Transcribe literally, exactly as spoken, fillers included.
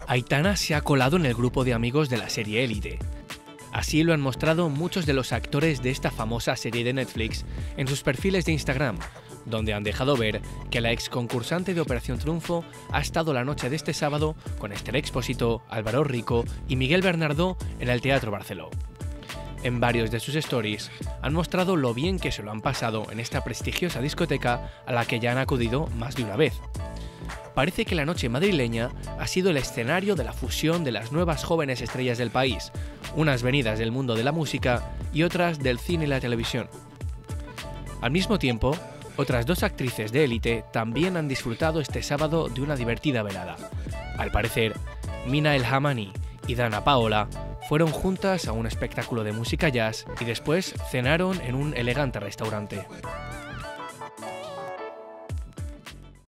Aitana se ha colado en el grupo de amigos de la serie Élite. Así lo han mostrado muchos de los actores de esta famosa serie de Netflix en sus perfiles de Instagram, donde han dejado ver que la ex concursante de Operación Triunfo ha estado la noche de este sábado con Esther Expósito, Álvaro Rico y Miguel Bernardó en el Teatro Barceló. En varios de sus stories han mostrado lo bien que se lo han pasado en esta prestigiosa discoteca a la que ya han acudido más de una vez. Parece que la noche madrileña ha sido el escenario de la fusión de las nuevas jóvenes estrellas del país, unas venidas del mundo de la música y otras del cine y la televisión. Al mismo tiempo, otras dos actrices de élite también han disfrutado este sábado de una divertida velada. Al parecer, Mina El Hamani y Dana Paola fueron juntas a un espectáculo de música jazz y después cenaron en un elegante restaurante.